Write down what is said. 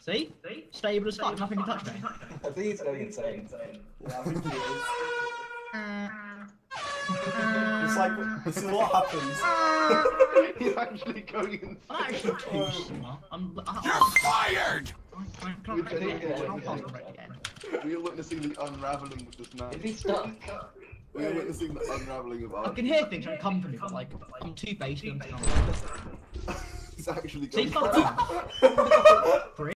See? Stable as fuck, nothing can touch me. I think he's going insane. Yeah, I think he is. It's like, this is what happens. He's actually going insane. I'm actually too smart. You're fired! We are witnessing the unraveling of this man. Is he stuck? We are witnessing the unraveling of I art. can hear things trying to come to me, but like, I'm too basic. He's actually See, going fuck off.